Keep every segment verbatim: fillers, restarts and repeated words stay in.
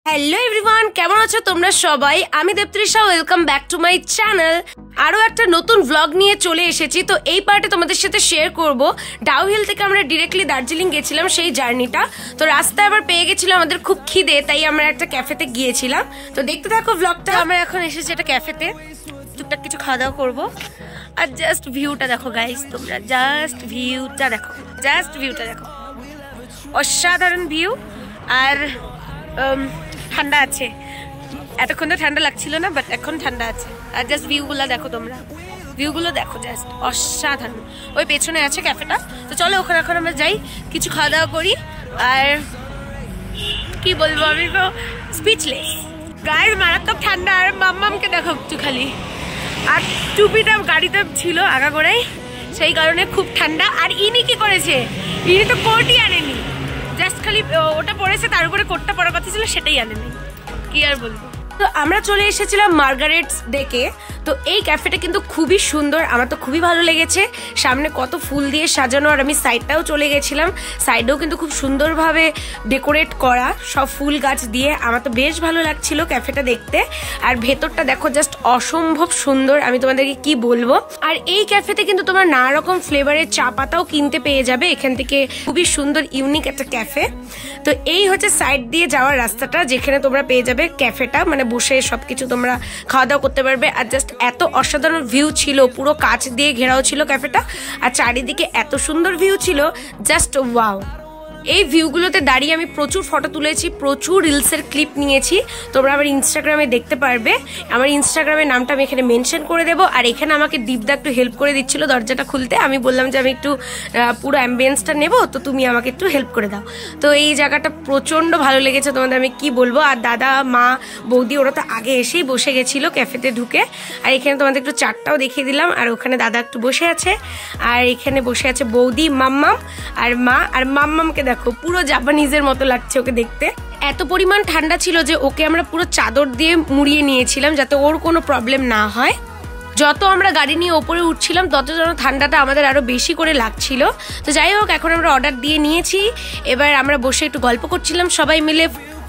Hello everyone, কেমন আছো তোমরা সবাই? আমি Debtrisha, welcome back to my channel. আরও একটা নতুন ভ্লগ নিয়ে চলে এসেছি। তো এই পার্টে তোমাদের সাথে শেয়ার করব ডাউহিল থেকে আমরা ডিরেক্টলি দার্জিলিং গেছিলাম সেই জার্নিটা। তো রাস্তায় আবার পেয়ে গেছিলাম আমাদের খুব খিদে, তাই আমরা একটা ক্যাফেতে গিয়েছিলাম। তো দেখতে থাকো ভ্লগটা। আমরা এখন এসেছি একটা ক্যাফেতে, টুকটাক কিছু খাওয়া দাওয়া করবো। আর জাস্ট ভিউটা দেখো গাইস, তোমরা জাস্ট ভিউটা দেখো, জাস্ট ভিউটা দেখো, অসাধারণ ভিউ। আর ঠান্ডা আছে, এতক্ষণ তো ঠান্ডা লাগছিল না, বাট এখন ঠান্ডা আছে। আর জাস্ট ভিউগুলো দেখো, তোমরা ভিউগুলো দেখো, জাস্ট অসাধারণ। ওই পেছনে আছে ক্যাফেটা। তো চলো ওখানে এখন আমরা যাই, কিছু খাওয়া দাওয়া করি। আর কি বলবো, আমি তো স্পিচলেস গাইস, মারাত্মক ঠান্ডা। আর মাম্মামকে দেখো একটু খালি, আর টুপিটা গাড়িতে ছিল আগাগোড়াই, সেই কারণে খুব ঠান্ডা। আর ইনি কি করেছে, ইনি তো কোটই আনেনি, জাস্ট খালি ওটা পরেছে, তার উপরে কোটটা পরার কথা ছিল সেটাই আনেনি, কি আর বলবো। তো আমরা চলে এসেছিলাম মার্গারেটস ডেকে। তো এই ক্যাফেটা কিন্তু খুবই সুন্দর, আমার তো খুবই ভালো লেগেছে। সামনে কত ফুল দিয়ে সাজানো, আর আমি সাইডটাও চলে গেছিলাম, সাইডেও কিন্তু খুব সুন্দরভাবে ডেকোরেট করা সব ফুল গাছ দিয়ে। আমার তো বেশ ভালো লাগছিল ক্যাফেটা দেখতে। আর ভেতরটা দেখো, জাস্ট অসম্ভব সুন্দর, আমি তোমাদেরকে কি বলবো। আর এই ক্যাফেতে কিন্তু তোমার নানা রকম ফ্লেভারের চা পাতাও কিনতে পেয়ে যাবে এখান থেকে। খুবই সুন্দর ইউনিক একটা ক্যাফে। তো এই হচ্ছে সাইড দিয়ে যাওয়ার রাস্তাটা, যেখানে তোমরা পেয়ে যাবে ক্যাফেটা, মানে বসে সবকিছু তোমরা খাওয়া দাওয়া করতে পারবে। আর জাস্ট এত অসাধারণ ভিউ ছিল, পুরো কাঁচ দিয়ে ঘেরাও ছিল ক্যাফেটা, আর চারিদিকে এত সুন্দর ভিউ ছিল, জাস্ট ওয়াও। এই ভিউগুলোতে দাঁড়িয়ে আমি প্রচুর ফটো তুলেছি, প্রচুর রিলসের ক্লিপ নিয়েছি, তোমরা আমার ইনস্টাগ্রামে দেখতে পারবে। আমার ইনস্টাগ্রামের নামটা আমি এখানে মেনশন করে দেবো। আর এখানে আমাকে দীপদা একটু হেল্প করে দিচ্ছিল দরজাটা খুলতে। আমি বললাম যে আমি একটু পুরো অ্যাম্বিয়েন্সটা নেবো, তো তুমি আমাকে একটু হেল্প করে দাও। তো এই জায়গাটা প্রচণ্ড ভালো লেগেছে তোমাদের, আমি কি বলবো। আর দাদা, মা, বৌদি ওরা তো আগে এসেই বসে গেছিলো ক্যাফেতে ঢুকে। আর এখানে তোমাদের একটু চারটাও দেখিয়ে দিলাম। আর ওখানে দাদা একটু বসে আছে, আর এখানে বসে আছে বৌদি, মাম্মাম আর মা। আর মাম্মামকে দেখো, পুরো জাপানিজের মতো লাগছে ওকে দেখতে। এত পরিমাণ ঠান্ডা ছিল যে ওকে আমরা পুরো চাদর দিয়ে মুড়িয়ে নিয়েছিলাম, যাতে ওর কোনো প্রবলেম না হয়। যত আমরা গাড়ি নিয়ে ওপরে উঠছিলাম, তত যেন ঠান্ডাটা আমাদের আরো বেশি করে লাগছিল। তো যাই হোক, এখন আমরা অর্ডার দিয়ে নিয়েছি, এবার আমরা বসে একটু গল্প করছিলাম সবাই মিলে।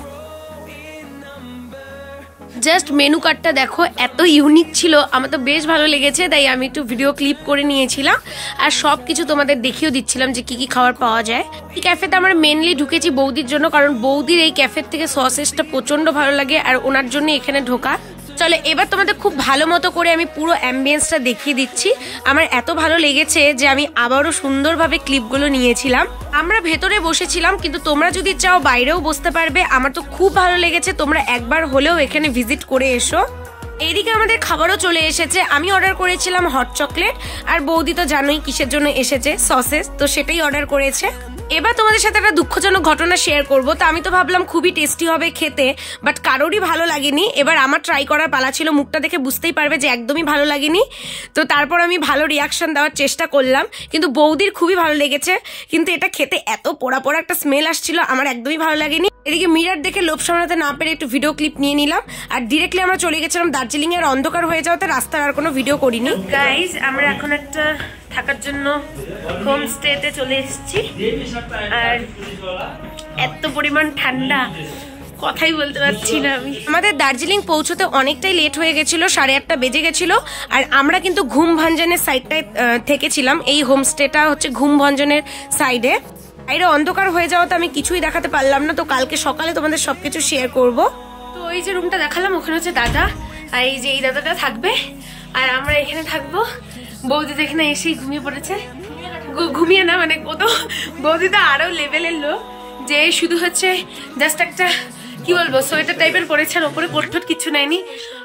জাস্ট মেনু কার্ডটা দেখো, এত ইউনিক ছিল, আমার তো বেশ ভালো লেগেছে, তাই আমি একটু ভিডিও ক্লিপ করে নিয়েছিলাম। আর সব কিছু তোমাদের দেখিয়েও দিচ্ছিলাম যে কি কি খাবার পাওয়া যায়। এই ক্যাফেতে আমরা মেনলি ঢুকেছি বৌদির জন্য, কারণ বৌদির এই ক্যাফের থেকে সসেসটা প্রচন্ড ভালো লাগে, আর ওনার জন্য এখানে ঢোকা। চলো এবার তোমাদের খুব ভালো মতো করে আমি পুরো অ্যাম্বিয়েন্সটা দেখিয়ে দিচ্ছি। আমার এত ভালো লেগেছে যে আমি আবারও সুন্দরভাবে ক্লিপগুলো নিয়েছিলাম। আমরা ভেতরে বসেছিলাম, কিন্তু তোমরা যদি চাও বাইরেও বসতে পারবে। আমার তো খুব ভালো লেগেছে, তোমরা একবার হলেও এখানে ভিজিট করে এসো। এইদিকে আমাদের খাবারও চলে এসেছে। আমি অর্ডার করেছিলাম হট চকলেট, আর বৌদি তো জানোই কিসের জন্য এসেছে, সসেস, তো সেটাই অর্ডার করেছে। এবার তোমাদের সাথে একটা দুঃখজনক ঘটনা শেয়ার করবো। তো আমি তো ভাবলাম খুবই টেস্টি হবে খেতে, বাট কারোরই ভালো লাগেনি। এবার আমার ট্রাই করার পালা ছিল, মুখটা দেখে বুঝতেই পারবে যে একদমই ভালো লাগেনি। তো তারপর আমি ভালো রিয়াকশন দেওয়ার চেষ্টা করলাম, কিন্তু বৌদির খুবই ভালো লেগেছে। কিন্তু এটা খেতে এত পোড়া পোড়া একটা স্মেল আসছিল, আমার একদমই ভালো লাগেনি। এদিকে মিরার দেখে লোভ সামলাতে না পেরে একটু ভিডিও ক্লিপ নিয়ে নিলাম। আর ডিরেক্টলি আমরা চলে গেছিলাম দার্জিলিং এর। অন্ধকার হয়ে যাওয়াতে রাস্তার আর কোনো ভিডিও করিনি। গাইজ, আমরা এখন একটা থাকার জন্য হোম স্টেতে চলে এসেছি। আর এত পরিমাণ ঠান্ডা, কথাই বলতে পারছি না আমি। আমাদের দার্জিলিং পৌঁছতে অনেকটাই লেট হয়ে গেছিল, সাড়ে আটটা বেজে গেছিল। আর আমরা কিন্তু ঘুম ভঞ্জনের সাইডটায় থেকেছিলাম। এই হোমস্টেটা হচ্ছে ঘুম ভঞ্জনের সাইডে। বাইরে অন্ধকার হয়ে যাওয়াতে আমি কিছুই দেখাতে পারলাম না, তো কালকে সকালে তোমাদের সবকিছু শেয়ার করব। তো এই যে রুমটা দেখালাম, ওখানে হচ্ছে দাদা, আর এই যে এই দাদাটা থাকবে, আর আমরা এখানে থাকবো। বৌদি তো এখানে এসেই ঘুমিয়ে পড়েছে, ঘুমিয়ে না মানে ও তো, বৌদি তো আরো লেভেলের লোক, যে শুধু হচ্ছে জাস্ট একটা কি বলবো সোয়েটার টাইপের পরেছে, আর ওপরে কোট টোট কিছু নেয়নি।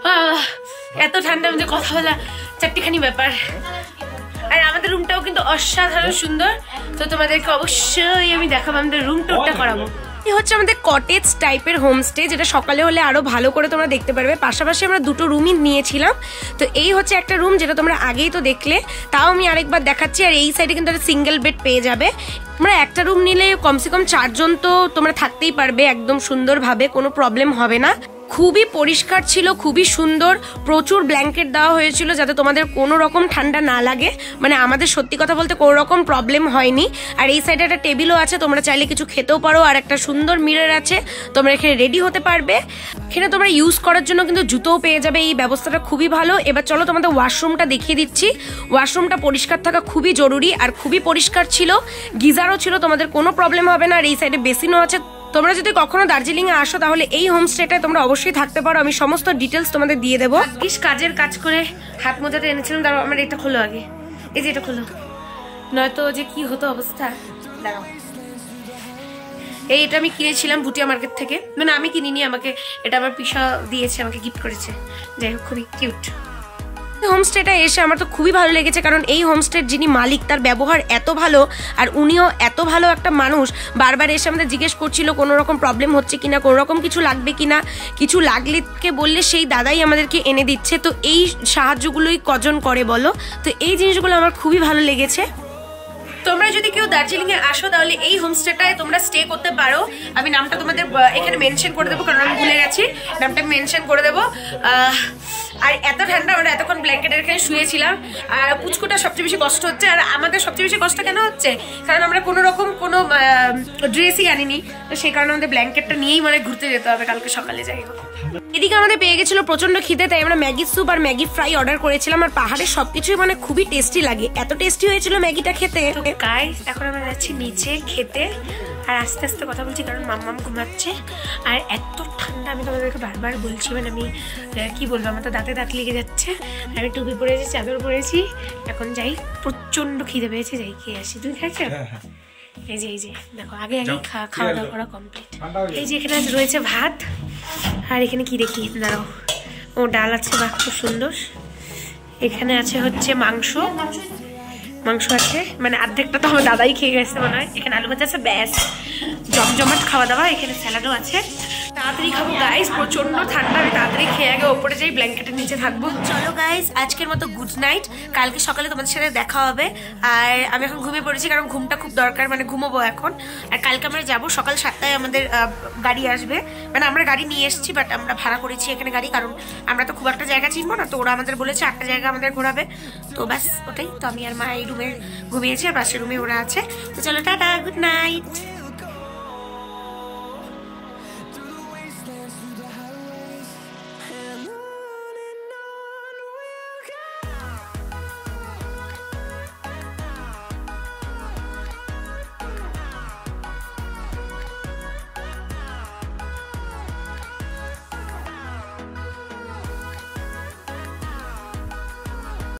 এত ঠান্ডা যে কথা বলা চারটিখানি ব্যাপার। আর আমাদের রুমটাও কিন্তু অসাধারণ সুন্দর, তো তোমাদেরকে অবশ্যই আমি দেখাবো, আমাদের রুম টুরটা করাবো। এই হচ্ছে আমাদের কটেজ টাইপের হোমস্টে, যেটা সকালে হলে আরো ভালো করে তোমরা দেখতে পারবে। পাশাপাশি আমরা দুটো রুমই নিয়েছিলাম। তো এই হচ্ছে একটা রুম, যেটা তোমরা আগেই তো দেখলে, তাও আমি আরেকবার দেখাচ্ছি। আর এই সাইডে কিন্তু একটা সিঙ্গেল বেড পেয়ে যাবে। তোমরা একটা রুম নিলে কমসে কম চারজন তো তোমরা থাকতেই পারবে একদম সুন্দরভাবে, কোনো প্রবলেম হবে না। খুবই পরিষ্কার ছিল, খুবই সুন্দর, প্রচুর ব্ল্যাঙ্কেট দেওয়া হয়েছিল যাতে তোমাদের কোনো রকম ঠান্ডা না লাগে। মানে আমাদের সত্যি কথা বলতে কোনো রকম প্রবলেম হয়নি। আর এই সাইডে একটা টেবিলও আছে, তোমরা চাইলে কিছু খেতেও পারো। আর একটা সুন্দর মিরর আছে, তোমরা এখানে রেডি হতে পারবে। এখানে তোমরা ইউজ করার জন্য কিন্তু জুতোও পেয়ে যাবে। এই ব্যবস্থাটা খুবই ভালো। এবার চলো তোমাদের ওয়াশরুমটা দেখিয়ে দিচ্ছি। ওয়াশরুমটা পরিষ্কার থাকা খুবই জরুরি, আর খুবই পরিষ্কার ছিল। গিজারও ছিল, তোমাদের কোনো প্রবলেম হবে না। আর এই সাইডে বেসিনও আছে। তোমরা যদি কখনো দার্জিলিং এ আসো তাহলে এই হোমস্টেটায় তোমরা অবশ্যই থাকতে পারো। আমি সমস্ত ডিটেলস তোমাদের দিয়ে দেবো। বেশ কাজের কাজ করে হাত মোজাটা এনেছিলাম। দাঁড়াও, আমার এটা খোলো আগে। এই যে এটা খোলো, নয়তো যে কি হতো অবস্থা। দাঁড়াও, এই এটা আমি কিনেছিলাম ভুটিয়া মার্কেট থেকে। মানে আমি কিনিনি, আমাকে এটা আমার পিসা দিয়েছে, আমাকে গিফট করেছে। যাই হোক, খুবই কিউট। হোমস্টেটা এসে আমার তো খুবই ভালো লেগেছে, কারণ এই হোমস্টের যিনি মালিক তার ব্যবহার এত ভালো, আর উনিও এত ভালো একটা মানুষ। বারবার এসে আমাদের জিজ্ঞেস করছিল কোনো রকম প্রবলেম হচ্ছে কিনা, কোনো রকম কিছু লাগবে কিনা। কিছু লাগলে কে বললে সেই দাদাই আমাদেরকে এনে দিচ্ছে। তো এই সাহায্যগুলোই কজন করে বলো। তো এই জিনিসগুলো আমার খুবই ভালো লেগেছে। তোমরা যদি কেউ দার্জিলিং এ আসো তাহলে এই হোমস্টেটায় তোমরা স্টে করতে পারো। আমি নামটা তোমাদের এখানে মেনশন করে দেবো, কারণ আমি ভুলে গেছি। নামটা মেনশন করে দেবো। আর এত ঠান্ডা, আমরা এতক্ষণ ব্ল্যাঙ্কেটের এখানে শুয়েছিলাম। আর পুচকুটা সবচেয়ে বেশি কষ্ট হচ্ছে। আর আমাদের সবচেয়ে বেশি কষ্ট কেন হচ্ছে, কারণ আমরা কোনো রকম কোনো ড্রেসই আনিনি। তো সেই কারণে আমাদের ব্ল্যাঙ্কেটটা নিয়েই মানে ঘুরতে যেতে হবে কালকে সকালে। যাই হোক, এদিকে আমাদের পেয়ে গেছিল প্রচন্ড খিদে, তাই আমরা ম্যাগি স্যুপ আর ম্যাগি ফ্রাই অর্ডার করেছিলাম। আর পাহাড়ের সবকিছুই মানে খুবই টেস্টি লাগে, এত টেস্টি হয়েছিল ম্যাগিটা খেতে। গাইস, এখন আমরা যাচ্ছি নিচে খেতে। আর আস্তে আস্তে কথা বলছি কারণ মাম্মাম ঘুমাচ্ছে। আর এত ঠান্ডা, আমি তোমাদেরকে বারবার বলছি, মানে আমি কি বলবো, আমার তো দাঁতে দাঁত লেগে যাচ্ছে। আমি টুপি পরেছি, চাদর পরেছি। এখন যাই, প্রচন্ড খিদে পেয়েছে, যাই খেয়ে আসি। তুমি খাইছো? এই যে এই যে দেখো, আগে আগে খাওয়া দাওয়া করা কমপ্লিট। এই যে এখানে রয়েছে ভাত, আর এখানে কি দেখি, দাঁড়াও, ও ডাল আছে, বাহ খুব সুন্দর। এখানে আছে হচ্ছে মাংস, মাংস আছে, মানে অর্ধেকটা তো আমার দাদাই খেয়ে গেছে মনে হয়। এখানে আলু ভাজা আছে, ব্যাস জমজমাট খাওয়া দাওয়া। এখানে স্যালাডও আছে। তাড়াতাড়ি খাবো গাইস, প্রচন্ড ঠান্ডা। আমি তাড়াতাড়ি খেয়ে আগে ওপরে যাই, ব্ল্যাঙ্কেটের নিচে থাকবো। চলো গাইস, আজকের মতো গুড নাইট। কালকে সকালে তোমাদের সাথে দেখা হবে। আর আমি এখন ঘুমিয়ে পড়েছি, কারণ ঘুমটা খুব দরকার, মানে ঘুমোবো এখন। আর কালকে আমরা যাবো সকাল সাতটায়, আমাদের গাড়ি আসবে। মানে আমরা গাড়ি নিয়ে এসেছি, বাট আমরা ভাড়া করেছি এখানে গাড়ি, কারণ আমরা তো খুব একটা জায়গা চিনবো না। তো ওরা আমাদের বলেছে আটটা জায়গা আমাদের ঘোরাবে। তো ব্যাস ওটাই। তো আমি আর মা এই রুমে ঘুমিয়েছি, আর পাশের রুমে ওরা আছে। তো চলো, টাটা, গুড নাইট।